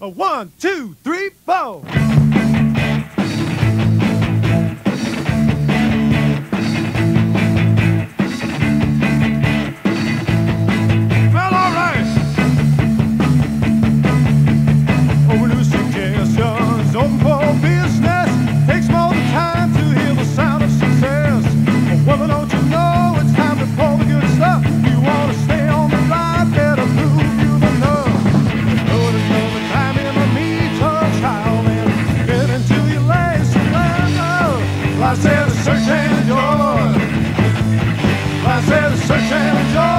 1, 2, 3, 4. Well, all right. Oh, new suggestions, open for business. Takes more than time to hear the sound of success. Oh, well, don't you know it's time to pour the good stuff? You want to stay on the ride, better prove you've enough. Oh, there's no time in the meter, child, and get into your lace and land up. Life says search and enjoy. Life says search and enjoy.